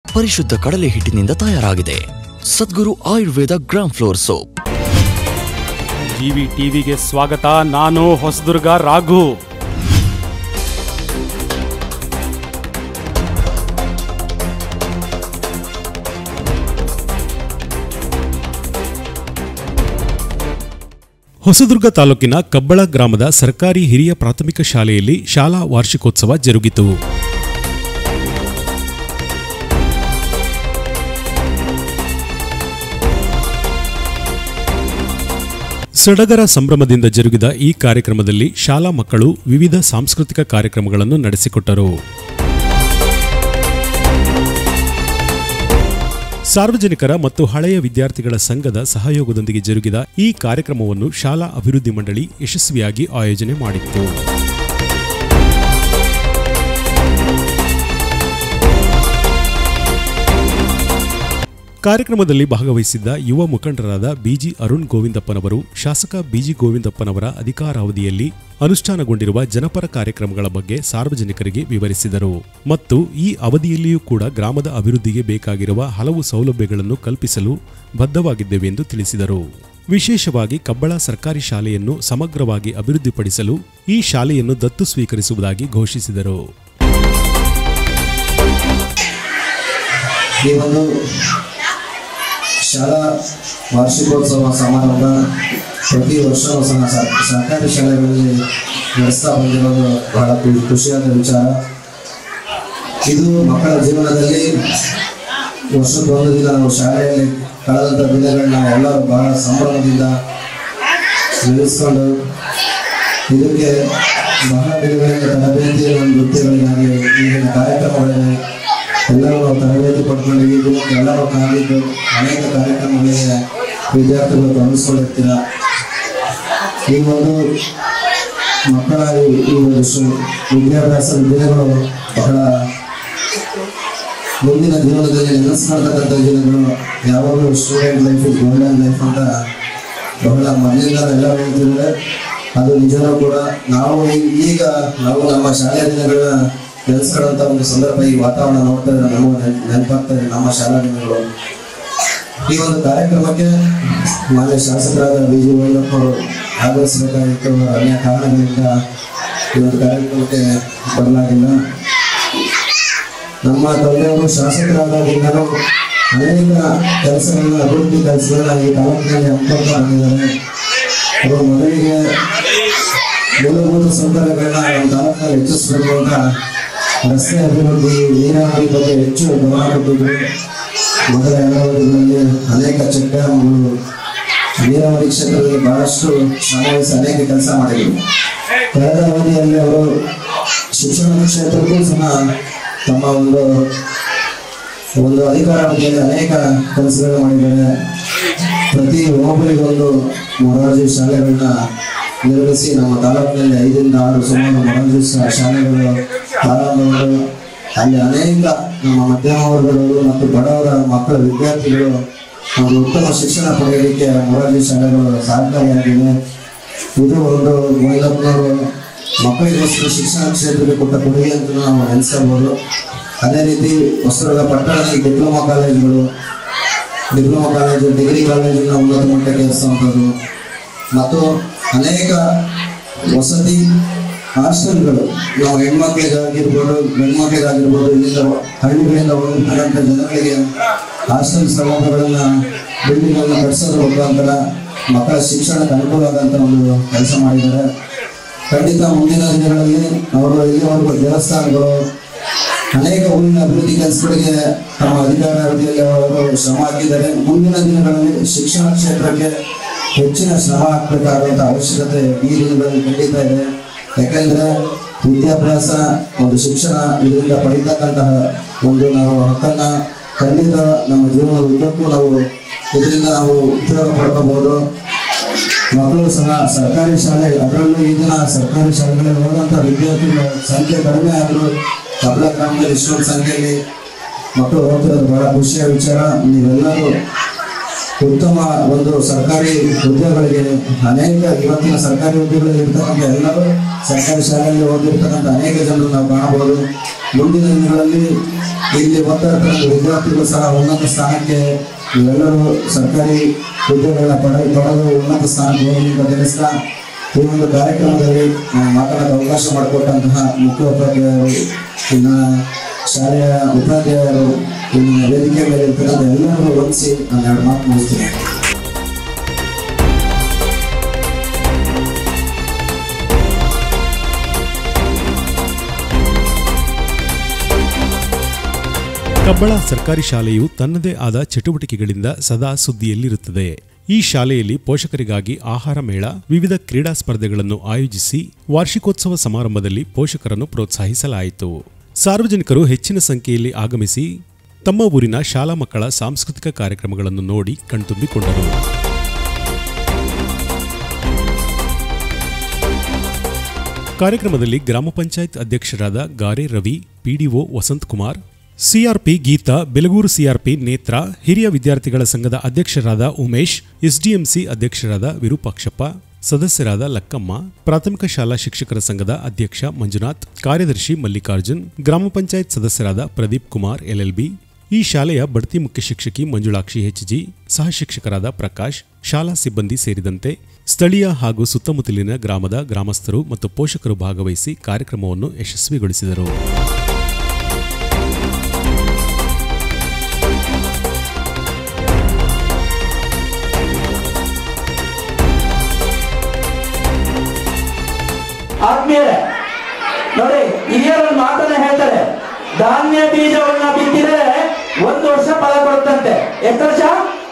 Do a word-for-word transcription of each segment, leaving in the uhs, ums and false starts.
ಪರಿಶುದ್ಧ ಕಡಲೆ ಹಿಟ್ಟಿನಿಂದ ತಯಾರಾಗಿದೆ. Sadguru Ayurveda gram flour soap. GV ಟಿವಿಗೆ ಸ್ವಾಗತ. ನಾನು ಹೊಸದುರ್ಗ ರಾಘು. ಹೊಸದುರ್ಗ ತಾಲೂಕಿನ ಕಬ್ಬಳ ಗ್ರಾಮದ ಸರ್ಕಾರಿ ಹಿರಿಯ ಪ್ರಾಥಮಿಕ ಶಾಲೆಯಲ್ಲಿ ಶಾಲಾ ವಾರ್ಷಿಕೋತ್ಸವ ಜರುಗಿತು. ಸಡಗರ ಸಂಭ್ರಮದಿಂದ ಜರುಗಿದ ಈ ಕಾರ್ಯಕ್ರಮದಲ್ಲಿ ಶಾಲಾ ಮಕ್ಕಳು ವಿವಿಧ ಸಾಂಸ್ಕೃತಿಕ ಕಾರ್ಯಕ್ರಮಗಳನ್ನು ನಡೆಸಿಕೊಟ್ಟರು. ಸಾರ್ವಜನಿಕರ ಮತ್ತು ಹಳೆಯ ವಿದ್ಯಾರ್ಥಿಗಳ ಸಂಘದ ಸಹಯೋಗದೊಂದಿಗೆ ಜರುಗಿದ ಈ ಕಾರ್ಯಕ್ರಮವನ್ನು ಶಾಲಾ ಅಭಿವೃದ್ಧಿ ಮಂಡಳಿ ಯಶಸ್ವಿಯಾಗಿ ಆಯೋಜನೆ ಮಾಡಿತ್ತು. ಕಾರ್ಯಕ್ರಮದಲ್ಲಿ ಭಾಗವಹಿಸಿದ್ದ ಯುವ ಮುಖಂಡರಾದ ಬಿಜಿ ಅರುಣ್ ಗೋವಿಂದಪ್ಪನವರು ಶಾಸಕ ಬಿಜಿ ಗೋವಿಂದಪ್ಪನವರ ಅಧಿಕಾರಾವಧಿಯಲ್ಲಿ ಅನುಷ್ಠಾನಗೊಂಡಿರುವ ಜನಪರ ಕಾರ್ಯಕ್ರಮಗಳ ಬಗ್ಗೆ ಸಾರ್ವಜನಿಕರಿಗೆ ವಿವರಿಸಿದರು ಮತ್ತು ಈ ಅವಧಿಯಲ್ಲಿಯೂ ಕೂಡ ಗ್ರಾಮದ ಅಭಿವೃದ್ಧಿಗೆ ಬೇಕಾಗಿರುವ ಹಲವು ಸೌಲಭ್ಯಗಳನ್ನು ಕಲ್ಪಿಸಲು ಬದ್ಧವಾಗಿದ್ದೇವೆ ಎಂದು ತಿಳಿಸಿದರು. ವಿಶೇಷವಾಗಿ ಕಬ್ಬಳ ಸರ್ಕಾರಿ ಶಾಲೆಯನ್ನು ಸಮಗ್ರವಾಗಿ ಅಭಿವೃದ್ಧಿಪಡಿಸಲು ಈ ಶಾಲೆಯನ್ನು ದತ್ತು ಸ್ವೀಕರಿಸುವುದಾಗಿ ಘೋಷಿಸಿದರು. ಶಾಲಾ ವಾರ್ಷಿಕೋತ್ಸವ ಸಮಾರಂಭ ಪ್ರತಿ ವರ್ಷವೂ ಸಹ ಸರ್ಕಾರಿ ಶಾಲೆಗಳಲ್ಲಿ ನಡೆಸ್ತಾ ಬಂದಿರೋದು ಬಹಳ ಖುಷಿಯಾದ ವಿಚಾರ. ಇದು ಮಕ್ಕಳ ಜೀವನದಲ್ಲಿ ವರ್ಷಕ್ಕೊಂದು ದಿನ ನಾವು ಶಾಲೆಯಲ್ಲಿ ಕಳೆದಂಥ ದಿನಗಳನ್ನ ಎಲ್ಲರೂ ಬಹಳ ಸಂಭ್ರಮದಿಂದ ನಿಲ್ಲಿಸ್ಕೊಂಡು ಇದಕ್ಕೆ ಬಹಳ ದಿನಗಳಿಂದ ತರಬೇತಿ ನೃತ್ಯಗಳಿಗಾಗಿ ಈಗಿನ ಕಾರ್ಯಕ್ರಮಗಳಿವೆ. ಎಲ್ಲರೂ ನಾವು ತರಬೇತಿ ಪಡ್ಕೊಂಡು ಈ ದಿನಕ್ಕೆ ಎಲ್ಲರೂ ಕಾಲಿದ್ದು ಅನೇಕ ಕಾರ್ಯಕ್ರಮಗಳಿಗೆ ವಿದ್ಯಾರ್ಥಿಗಳು ಗಮನಿಸ್ಕೊಂಡಿರ್ತೀರ. ಈ ಒಂದು ಮಕ್ಕಳ ಈ ವಿದ್ಯಾಭ್ಯಾಸದ ದಿನಗಳು ಬಹಳ ಮುಂದಿನ ಜೀವನದಲ್ಲಿ ನೆನೆಸ್ಕೊಳ್ತಕ್ಕಂಥ ದಿನಗಳು. ಯಾವಾಗಲೂ student life is golden life ಅಂತ ಬಹಳ ಮೊದಲಿಂದ ಎಲ್ಲರೂ ಹೇಳ್ತಿದ್ದಾರೆ. ಅದು ನಿಜನೂ ಕೂಡ. ನಾವು ಈಗ ನಾವು ನಮ್ಮ ಶಾಲೆಯ ದಿನಗಳನ್ನ ನೆನೆಸ್ಕೊಳ್ಳುವಂಥ ಒಂದು ಸಂದರ್ಭ ಈ ವಾತಾವರಣ ನೋಡ್ತಾ ಇದ್ರೆ ನಮಗೆ ನೆನಪಾಗ್ತದೆ ನಮ್ಮ ಶಾಲಾ ದಿನಗಳು. ಈ ಒಂದು ಕಾರ್ಯಕ್ರಮಕ್ಕೆ ಮಾನ್ಯ ಶಾಸಕರಾದ ಬಿ ಜಿ ಗೋವಿಂದಪ್ಪ ಅವರು ಆಗಮಿಸಬೇಕಾಗಿತ್ತು. ಅನೇಕ ಕಾರಣಗಳಿಂದ ಈ ಒಂದು ಕಾರ್ಯಕ್ರಮಕ್ಕೆ ಬರಲಾಗಿಲ್ಲ. ನಮ್ಮ ತಂದೆಯವರು ಶಾಸಕರಾದಾಗಿಂದಲೂ ಅನೇಕ ಕೆಲಸಗಳನ್ನ ಅಭಿವೃದ್ಧಿ ಕೆಲಸಗಳನ್ನ ಈ ತಾಲೂಕಿನಲ್ಲಿ ಹಮ್ಮಿಕೊಳ್ತಾ ಬಂದಿದ್ದಾರೆ. ಅವರು ಮೊದಲಿಗೆ ಮೂಲಭೂತ ಸೌಕರ್ಯಗಳನ್ನ ನಮ್ಮ ತಾಲೂಕಿನಲ್ಲಿ ಹೆಚ್ಚಿಸಬೇಕು ಅಂತ ರಸ್ತೆ ಅಭಿವೃದ್ಧಿ, ನೀರಾವರಿ ಬಗ್ಗೆ ಹೆಚ್ಚು ಗಮನ ಕೊಟ್ಟಿದ್ರು. ಮೊದಲ ಅವಧಿಗಳಲ್ಲಿ ಅನೇಕ ಚೆಕ್ ಡ್ಯಾಮ್ಗಳು, ನೀರಾವರಿ ಕ್ಷೇತ್ರದಲ್ಲಿ ಬಹಳಷ್ಟು ಶ್ರಮವಹಿಸಿ ಅನೇಕ ಕೆಲಸ ಮಾಡಿದರು. ಕಳೆದ ಅವಧಿಯಲ್ಲಿ ಅವರು ಶಿಕ್ಷಣ ಕ್ಷೇತ್ರಕ್ಕೂ ಸಹ ತಮ್ಮ ಒಂದು ಒಂದು ಅಧಿಕಾರಾವಧಿಯಲ್ಲಿ ಅನೇಕ ಕೆಲಸಗಳು ಮಾಡಿದ್ದಾರೆ. ಪ್ರತಿ ಒಬ್ಬರಿಗೊಂದು ಮೊರಾರ್ಜಿ ಶಾಲೆಗಳನ್ನ ನಿರ್ಮಿಸಿ ನಮ್ಮ ತಾಲೂಕಿನಲ್ಲಿ ಐದರಿಂದ ಆರು ಸುಮಾರು ಮೊರಾರ್ಜಿ ಶಾಲೆಗಳು ಪ್ರಾರಂಭಗಳು. ಅಲ್ಲಿ ಅನೇಕ ನಮ್ಮ ಮಧ್ಯಮ ವರ್ಗದವರು ಮತ್ತು ಬಡವರ ಮಕ್ಕಳ ವಿದ್ಯಾರ್ಥಿಗಳು ಒಂದು ಉತ್ತಮ ಶಿಕ್ಷಣ ಪಡೆಯಲಿಕ್ಕೆ ಮೊರಾರ್ಜಿ ಶಾಲೆಗಳು ಸಹಕಾರಿಯಾಗಿವೆ. ಇದು ಒಂದು ಗೋವಿಂದಪ್ಪನವರು ಮಕ್ಕಳಿಗೋಸ್ಕರ ಶಿಕ್ಷಣ ಕ್ಷೇತ್ರಕ್ಕೆ ಕೊಟ್ಟ ಕೊಡುಗೆ ಅಂತ ನಾವು ನೆನೆಸಬಹುದು. ಅದೇ ರೀತಿ ಹೊಸದುರ್ಗ ಪಟ್ಟಣದಲ್ಲಿ ಡಿಪ್ಲೊಮಾ ಕಾಲೇಜುಗಳು, ಡಿಪ್ಲೊಮಾ ಕಾಲೇಜು, ಡಿಗ್ರಿ ಕಾಲೇಜನ್ನ ಉನ್ನತ ಮಟ್ಟಕ್ಕೆ ಏರಿಸುವಂಥದ್ದು ಮತ್ತು ಅನೇಕ ವಸತಿ ಹಾಸ್ಟೆಲ್ಗಳು ನಾವು ಹೆಣ್ಮಕ್ಳಿಗಾಗಿರ್ಬೋದು ಗಂಡ್ಮಕ್ಳಿಗಾಗಿರ್ಬೋದು ಇಲ್ಲಿಂದ ಹಳ್ಳಿಗಳಿಂದ ಹೋಗಿರ್ತಕ್ಕಂಥ ಜನಗಳಿಗೆ ಹಾಸ್ಟೆಲ್ ಸೌಲಭ್ಯಗಳನ್ನ ಬಿಲ್ಡಿಂಗ್ಗಳನ್ನ ಕಟ್ಟಿಸೋದ್ರ ಮುಖಾಂತರ ಮಕ್ಕಳ ಶಿಕ್ಷಣಕ್ಕೆ ಅನುಕೂಲ ಆದಂಥ ಒಂದು ಕೆಲಸ ಮಾಡಿದ್ದಾರೆ. ಖಂಡಿತ ಮುಂದಿನ ದಿನಗಳಲ್ಲಿ ಅವರು ಇಲ್ಲಿವರೆಗೂ ದೇವಸ್ಥಾನಗಳು ಅನೇಕ ಊರಿನ ಅಭಿವೃದ್ಧಿ ಕೆಲಸಗಳಿಗೆ ತಮ್ಮ ಅಧಿಕಾರಾವಧಿಯಲ್ಲಿ ಅವರು ಶ್ರಮ ಹಾಕಿದ್ದಾರೆ. ಮುಂದಿನ ದಿನಗಳಲ್ಲಿ ಶಿಕ್ಷಣ ಕ್ಷೇತ್ರಕ್ಕೆ ಹೆಚ್ಚಿನ ಶ್ರಮ ಹಾಕಬೇಕಾದಂಥ ಅವಶ್ಯಕತೆ ಈ ದಿನಗಳಲ್ಲಿ ಖಂಡಿತ ಇದೆ. ಯಾಕೆಂದ್ರೆ ವಿದ್ಯಾಭ್ಯಾಸ ಒಂದು ಶಿಕ್ಷಣ ಇದರಿಂದ ಪಡಿತಕ್ಕಂತಹ ಒಂದು ನಾವು ಹಕ್ಕನ್ನ ಖಂಡಿತ ನಮ್ಮ ಜೀವನದ ಉದ್ದಕ್ಕೂ ನಾವು ಇದರಿಂದ ನಾವು ಉಪಯೋಗ ಪಡ್ಕೋಬಹುದು. ಮಕ್ಕಳು ಸಹ ಸರ್ಕಾರಿ ಶಾಲೆ, ಅದರಲ್ಲೂ ಈ ದಿನ ಸರ್ಕಾರಿ ಶಾಲೆಗಳಲ್ಲಿ ಹೋದಂಥ ವಿದ್ಯಾರ್ಥಿಗಳ ಸಂಖ್ಯೆ ಕಡಿಮೆ ಆದರೂ ಕಬ್ಬಳ ಗ್ರಾಮದಲ್ಲಿ ಇಷ್ಟೊಂದು ಸಂಖ್ಯೆಯಲ್ಲಿ ಮಕ್ಕಳು ಹೋಗ್ತಿರೋದು ಬಹಳ ಖುಷಿಯ ವಿಚಾರ. ನೀವೆಲ್ಲರೂ ಉತ್ತಮ ಒಂದು ಸರ್ಕಾರಿ ಹುದ್ದೆಗಳಿಗೆ ಅನೇಕ ಇವತ್ತಿನ ಸರ್ಕಾರಿ ಹುದ್ದೆಗಳಲ್ಲಿ ಇರ್ತಕ್ಕಂಥ ಎಲ್ಲರೂ ಸರ್ಕಾರಿ ಶಾಲೆಯಲ್ಲಿ ಓದಿರ್ತಕ್ಕಂಥ ಅನೇಕ ಜನರು ನಾವು ಕಾಣಬಹುದು. ಮುಂದಿನ ದಿನಗಳಲ್ಲಿ ಇಲ್ಲಿ ಓದ್ತಾ ಇರ್ತಕ್ಕಂಥ ವಿದ್ಯಾರ್ಥಿಗಳು ಸಹ ಉನ್ನತ ಸ್ಥಾನಕ್ಕೆ ಇವೆಲ್ಲರೂ ಸರ್ಕಾರಿ ಹುದ್ದೆಗಳನ್ನ ಪಡೆದು ಪಡೆದು ಉನ್ನತ ಸ್ಥಾನಕ್ಕೆ ಹೋಗಲಿ ಅಂತ ತಿಳಿಸ್ತಾ ಈ ಒಂದು ಕಾರ್ಯಕ್ರಮದಲ್ಲಿ ಮಾತನಾಡಲು ಅವಕಾಶ ಮಾಡಿಕೊಟ್ಟಂತಹ ಮುಖ್ಯ ಉಪಾಧ್ಯಾಯರು, ಇನ್ನು ಶಾಲೆಯ ಉಪಾಧ್ಯಾಯರು, ಇನ್ನು ವೇದಿಕೆ ಮೇಲೆ ಇರ್ತಕ್ಕಂಥ ಎಲ್ಲರೂ ವಂದಿಸಿ ನಾನು ಎರಡು ಮಾತು ಮುಗಿಸ್ತೀನಿ. ಕಬ್ಬಳ ಸರ್ಕಾರಿ ಶಾಲೆಯು ತನ್ನದೇ ಆದ ಚಟುವಟಿಕೆಗಳಿಂದ ಸದಾ ಸುದ್ದಿಯಲ್ಲಿರುತ್ತದೆ. ಈ ಶಾಲೆಯಲ್ಲಿ ಪೋಷಕರಿಗಾಗಿ ಆಹಾರ ಮೇಳ, ವಿವಿಧ ಕ್ರೀಡಾ ಸ್ಪರ್ಧೆಗಳನ್ನು ಆಯೋಜಿಸಿ ವಾರ್ಷಿಕೋತ್ಸವ ಸಮಾರಂಭದಲ್ಲಿ ಪೋಷಕರನ್ನು ಪ್ರೋತ್ಸಾಹಿಸಲಾಯಿತು. ಸಾರ್ವಜನಿಕರು ಹೆಚ್ಚಿನ ಸಂಖ್ಯೆಯಲ್ಲಿ ಆಗಮಿಸಿ ತಮ್ಮ ಊರಿನ ಶಾಲಾ ಮಕ್ಕಳ ಸಾಂಸ್ಕೃತಿಕ ಕಾರ್ಯಕ್ರಮಗಳನ್ನು ನೋಡಿ ಕಣ್ತುಂಬಿಕೊಂಡರು. ಕಾರ್ಯಕ್ರಮದಲ್ಲಿ ಗ್ರಾಮ ಪಂಚಾಯತ್ ಅಧ್ಯಕ್ಷರಾದ Gare Ravi, PDO Vasant Kumar, CRP Geetha, Belagur CRP Netra, ಹಿರಿಯ ವಿದ್ಯಾರ್ಥಿಗಳ ಸಂಘದ ಅಧ್ಯಕ್ಷರಾದ ಉಮೇಶ್, ಎಸ್ಡಿಎಂಸಿ ಅಧ್ಯಕ್ಷರಾದ ವಿರೂಪಾಕ್ಷಪ್ಪ, ಸದಸ್ಯರಾದ ಲಕ್ಕಮ್ಮ, ಪ್ರಾಥಮಿಕ ಶಾಲಾ ಶಿಕ್ಷಕರ ಸಂಘದ ಅಧ್ಯಕ್ಷ ಮಂಜುನಾಥ್, ಕಾರ್ಯದರ್ಶಿ ಮಲ್ಲಿಕಾರ್ಜುನ್, ಗ್ರಾಮ ಪಂಚಾಯತ್ ಸದಸ್ಯರಾದ ಪ್ರದೀಪ್ ಕುಮಾರ್ ಎಲ್ಎಲ್ಬಿ, ಈ ಶಾಲೆಯ ಬಡ್ತಿ ಮುಖ್ಯ ಶಿಕ್ಷಕಿ ಮಂಜುಳಾಕ್ಷಿ ಹೆಚ್ಜಿ, ಸಹ ಶಿಕ್ಷಕರಾದ ಪ್ರಕಾಶ್, ಶಾಲಾ ಸಿಬ್ಬಂದಿ ಸೇರಿದಂತೆ ಸ್ಥಳೀಯ ಹಾಗೂ ಸುತ್ತಮುತ್ತಲಿನ ಗ್ರಾಮದ ಗ್ರಾಮಸ್ಥರು ಮತ್ತು ಪೋಷಕರು ಭಾಗವಹಿಸಿ ಕಾರ್ಯಕ್ರಮವನ್ನು ಯಶಸ್ವಿಗೊಳಿಸಿದರು. ಆದ್ಮೇಲೆ ನೋಡಿ, ಹಿರಿಯರನ್ನು ಮಾತನ್ನ ಹೇಳ್ತಾರೆ, ಧಾನ್ಯ ಬೀಜವನ್ನ ಬಿತ್ತಿದರೆ ಒಂದು ವರ್ಷ ಫಲ ಕೊಡುತ್ತಂತೆ. ಎಷ್ಟು ವರ್ಷ?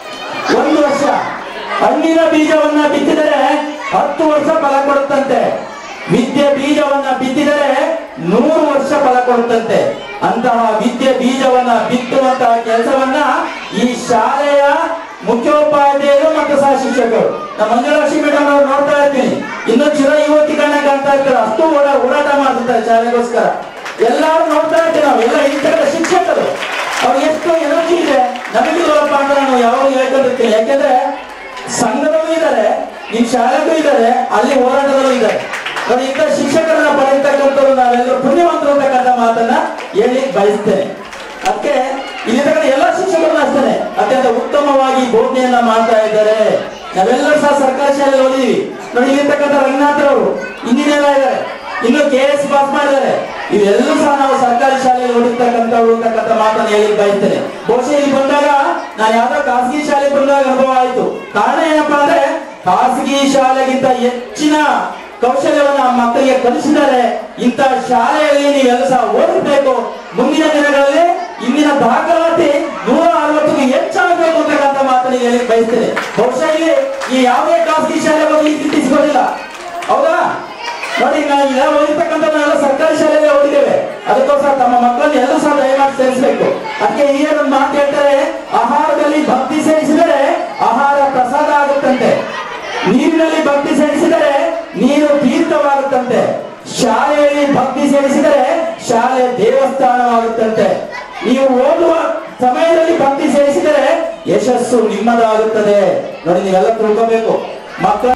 ಒಂದು ವರ್ಷ. ಹಣ್ಣಿನ ಬೀಜವನ್ನ ಬಿತ್ತಿದರೆ ಹತ್ತು ವರ್ಷ ಫಲ ಕೊಡುತ್ತಂತೆ. ವಿದ್ಯೆ ಬೀಜವನ್ನ ಬಿತ್ತಿದರೆ ನೂರು ವರ್ಷ ಫಲ ಕೊಡುತ್ತಂತೆ. ಅಂತಹ ವಿದ್ಯೆ ಬೀಜವನ್ನ ಬಿತ್ತುವಂತಹ ಕೆಲಸವನ್ನ ಈ ಶಾಲೆಯ ಮುಖ್ಯೋಪಾಧ್ಯಾಯರು ಮತ್ತು ಸಹ ಶಿಕ್ಷಕರು, ನಮ್ಮ ಮಂಜುಳಾಕ್ಷಿ ಮೇಡಮ್ ಅವರು ನೋಡ್ತಾ ಇರ್ತೀನಿ, ಇನ್ನು ಚಿರ ಯುವತಿ ಕಣ್ಣ ಕಾಣ್ತಾ ಇರ್ತಾರೆ, ಅಷ್ಟು ಓಡ ಓಡಾಟ ಮಾಡ್ತಿರ್ತಾರೆ ಶಾಲೆಗೋಸ್ಕರ. ಎಲ್ಲಾರು ನೋಡ್ತಾ ಇರ್ತೀವಿ ನಾವು, ಎಲ್ಲ ಇಂತಹ ಶಿಕ್ಷಕರು ಅವ್ರು ಎಷ್ಟು ಎನರ್ಜಿ ಇದೆ ನಮಗಿಲ್ಲಪ್ಪ ಅಂತ ನಾನು ಯಾವಾಗ ಹೇಳ್ಕೊಂಡಿರ್ತೀನಿ. ಯಾಕೆಂದ್ರೆ ಸಂಘದಲ್ಲೂ ಇದ್ದಾರೆ, ನಿಮ್ ಶಾಲೆಗೂ ಇದ್ದಾರೆ, ಅಲ್ಲಿ ಹೋರಾಟದಲ್ಲೂ ಇದ್ದಾರೆ. ನೋಡಿ, ಇಂಥ ಶಿಕ್ಷಕರನ್ನ ಪಡೆಯತಕ್ಕಂಥವ್ರು ನಾವೆಲ್ಲರೂ ಪುಣ್ಯವಂತರು ಅಂತಕ್ಕಂಥ ಮಾತನ್ನ ಹೇಳಿ ಬಯಸ್ತೇನೆ. ಅದಕ್ಕೆ ಇಲ್ಲಿ ಎಲ್ಲ ಶಿಕ್ಷಕರನ್ನ ಅಷ್ಟೇ ಅತ್ಯಂತ ಉತ್ತಮವಾಗಿ ಬೋಧನೆಯನ್ನ ಮಾಡ್ತಾ ಇದ್ದಾರೆ. ನಾವೆಲ್ಲರೂ ಸಹ ಸರ್ಕಾರಿ ಶಾಲೆಯಲ್ಲಿ ಓದಿದೀವಿ. ನೋಡಿ, ಇಲ್ಲಿರ್ತಕ್ಕಂಥ ರಂಗನಾಥರವರು ಇಂಜಿನಿಯರ್ ಆಗಿದ್ದಾರೆ, ಇನ್ನು ಕೆ ಎಸ್ ಪಾಸ್ ಮಾಡಿದ್ದಾರೆ. ಇವೆಲ್ಲರೂ ಸಹ ನಾವು ಸರ್ಕಾರಿ ಶಾಲೆಯಲ್ಲಿ ಓದಿರ್ತಕ್ಕಂಥವ್ರು ಅಂತಕ್ಕಂಥ ಮಾತನ್ನು ಹೇಳಿ ಬಯಸ್ತೇನೆ. ಬಹುಶಃ ಇಲ್ಲಿ ಬಂದಾಗ ನಾನು ಯಾವ್ದೋ ಖಾಸಗಿ ಶಾಲೆ ಬಂದಾಗ ಅನುಭವ ಆಯ್ತು. ಕಾರಣ ಏನಪ್ಪಾ ಅಂದ್ರೆ, ಖಾಸಗಿ ಶಾಲೆಗಿಂತ ಹೆಚ್ಚಿನ ಕೌಶಲ್ಯವನ್ನು ಆ ಮಕ್ಕಳಿಗೆ ಕಲಿಸಿದ್ದಾರೆ. ಇಂಥ ಶಾಲೆಯಲ್ಲಿ ನೀವೆಲ್ಲ ಸಹ ಓದಬೇಕು. ಮುಂದಿನ ದಿನಗಳಲ್ಲಿ ಇಂದಿನ ದಾಖಲಾತಿ ನೂರ ಅರವತ್ತಿಗೆ ಹೆಚ್ಚಾಗಬೇಕು ಅಂತಕ್ಕಂಥ ಮಾತನ್ನು ಹೇಳಿ ಬಯಸ್ತೇನೆ. ಬಹುಶಃ ಇಲ್ಲಿ ಈ ಯಾವುದೇ ಖಾಸಗಿ ಶಾಲೆ ಬಗ್ಗೆ ಈ ಸಿಗೋದಿಲ್ಲ, ಹೌದಾ? ನೋಡಿ, ನಾವು ಓದಿರ್ತಕ್ಕಂಥ ನಾವೆಲ್ಲ ಸರ್ಕಾರಿ ಶಾಲೆಯಲ್ಲಿ ಓದಿದ್ದೇವೆ. ಅದಕ್ಕೋಸ್ಕರ ತಮ್ಮ ಮಕ್ಕಳನ್ನು ಎಲ್ಲರೂ ಸಹ ದಯಮಾಡಿ ಸೇರಿಸಬೇಕು. ಅದಕ್ಕೆ ಹಿರಿಯರನ್ನು ಮಾತು ಹೇಳ್ತಾರೆ, ಆಹಾರದಲ್ಲಿ ಭಕ್ತಿ ಸೇರಿಸಿದರೆ ಆಹಾರ ಪ್ರಸಾದ ಆಗುತ್ತಂತೆ, ನೀರಿನಲ್ಲಿ ಭಕ್ತಿ ಸೇರಿಸಿದರೆ ನೀರು ತೀರ್ಥವಾಗುತ್ತಂತೆ, ಶಾಲೆಯಲ್ಲಿ ಭಕ್ತಿ ಸೇರಿಸಿದರೆ ಶಾಲೆ ದೇವಸ್ಥಾನವಾಗುತ್ತಂತೆ. ನೀವು ಓದುವ ಸಮಯದಲ್ಲಿ ಭಕ್ತಿ ಸೇರಿಸಿದರೆ ಯಶಸ್ಸು ನಿಮ್ಮದಾಗುತ್ತದೆ. ನೋಡಿ, ನೀವೆಲ್ಲ ತಿಳ್ಕೋಬೇಕು. ಮಕ್ಕಳ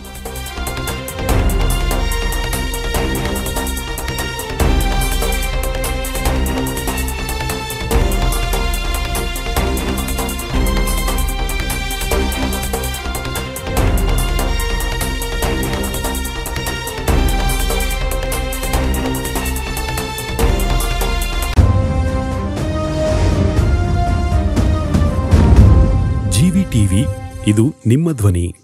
ಜಿವಿ ಟಿವಿ, ಇದು ನಿಮ್ಮ ಧ್ವನಿ.